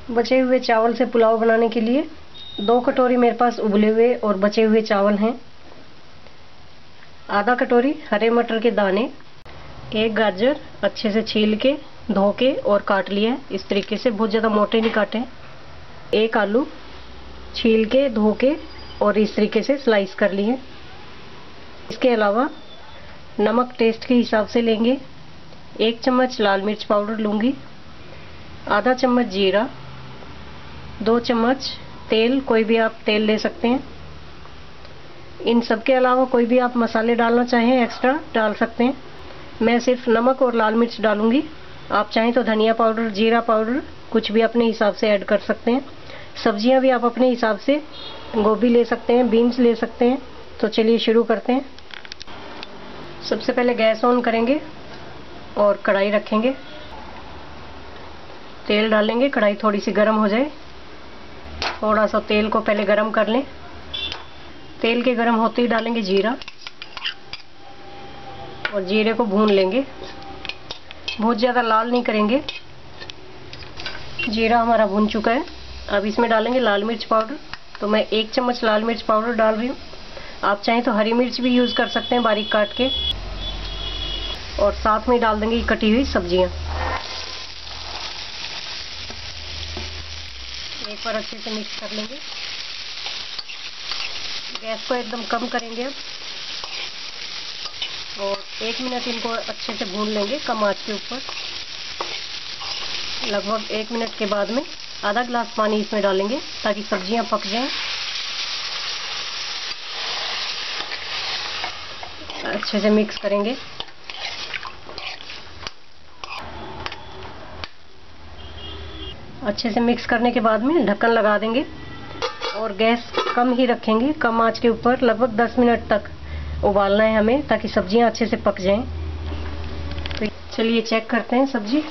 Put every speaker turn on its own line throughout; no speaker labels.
बचे हुए चावल से पुलाव बनाने के लिए 2 कटोरी मेरे पास उबले हुए और बचे हुए चावल हैं, आधा कटोरी हरे मटर के दाने, 1 गाजर अच्छे से छील के धो के और काट लिया है इस तरीके से, बहुत ज़्यादा मोटे नहीं काटे, 1 आलू छील के धो के और इस तरीके से स्लाइस कर लिए। इसके अलावा नमक टेस्ट के हिसाब से लेंगे, 1 चम्मच लाल मिर्च पाउडर लूँगी, आधा चम्मच जीरा, 2 चम्मच तेल, कोई भी आप तेल ले सकते हैं। इन सब के अलावा कोई भी आप मसाले डालना चाहें एक्स्ट्रा डाल सकते हैं। मैं सिर्फ नमक और लाल मिर्च डालूंगी, आप चाहें तो धनिया पाउडर, जीरा पाउडर कुछ भी अपने हिसाब से ऐड कर सकते हैं। सब्जियां भी आप अपने हिसाब से गोभी ले सकते हैं, बीन्स ले सकते हैं। तो चलिए शुरू करते हैं। सबसे पहले गैस ऑन करेंगे और कढ़ाई रखेंगे, तेल डालेंगे, कढ़ाई थोड़ी सी गर्म हो जाए, थोड़ा सा तेल को पहले गर्म कर लें। तेल के गर्म होते ही डालेंगे जीरा और जीरे को भून लेंगे, बहुत ज़्यादा लाल नहीं करेंगे। जीरा हमारा भून चुका है, अब इसमें डालेंगे लाल मिर्च पाउडर। तो मैं 1 चम्मच लाल मिर्च पाउडर डाल रही हूँ, आप चाहें तो हरी मिर्च भी यूज़ कर सकते हैं बारीक काट के। और साथ में डाल देंगे कटी हुई सब्जियाँ। एक बार अच्छे से मिक्स कर लेंगे, गैस को एकदम कम करेंगे अब और 1 मिनट इनको अच्छे से भून लेंगे कम आंच के ऊपर। लगभग 1 मिनट के बाद में आधा गिलास पानी इसमें डालेंगे ताकि सब्जियां पक जाएं। अच्छे से मिक्स करेंगे। अच्छे से मिक्स करने के बाद में ढक्कन लगा देंगे और गैस कम ही रखेंगे, कम आंच के ऊपर। लगभग 10 मिनट तक उबालना है हमें ताकि सब्जियां अच्छे से पक जाएं। तो चलिए चेक करते हैं सब्जी।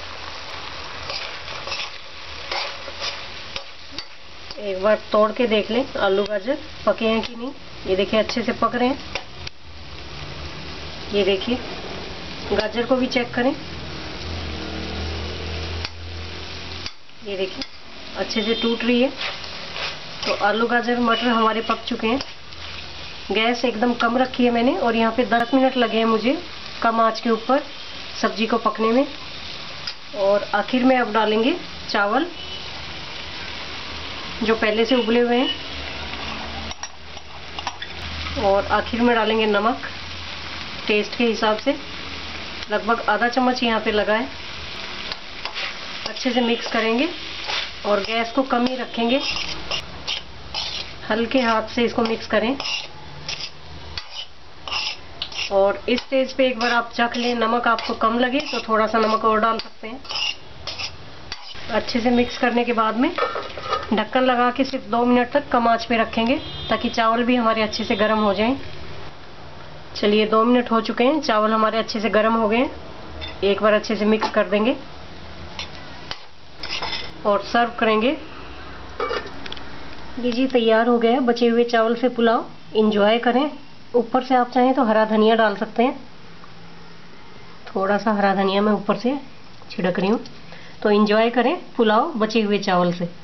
एक बार तोड़ के देख लें आलू गाजर पके हैं कि नहीं। ये देखिए अच्छे से पक रहे हैं। ये देखिए गाजर को भी चेक करें, ये देखिए अच्छे से टूट रही है। तो आलू गाजर मटर हमारे पक चुके हैं। गैस एकदम कम रखी है मैंने और यहाँ पे 10 मिनट लगे हैं मुझे कम आंच के ऊपर सब्जी को पकने में। और आखिर में अब डालेंगे चावल जो पहले से उबले हुए हैं और आखिर में डालेंगे नमक टेस्ट के हिसाब से, लगभग आधा चम्मच यहाँ पे लगा है। अच्छे से मिक्स करेंगे और गैस को कम ही रखेंगे, हल्के हाथ से इसको मिक्स करें। और इस स्टेज पे एक बार आप चख लें, नमक आपको कम लगे तो थोड़ा सा नमक और डाल सकते हैं। अच्छे से मिक्स करने के बाद में ढक्कन लगा के सिर्फ 2 मिनट तक कम आंच पे रखेंगे ताकि चावल भी हमारे अच्छे से गर्म हो जाएं। चलिए 2 मिनट हो चुके हैं, चावल हमारे अच्छे से गर्म हो गए हैं। एक बार अच्छे से मिक्स कर देंगे और सर्व करेंगे। लीजिए तैयार हो गया बचे हुए चावल से पुलाव। एंजॉय करें। ऊपर से आप चाहें तो हरा धनिया डाल सकते हैं, थोड़ा सा हरा धनिया मैं ऊपर से छिड़क रही हूँ। तो एंजॉय करें पुलाव बचे हुए चावल से।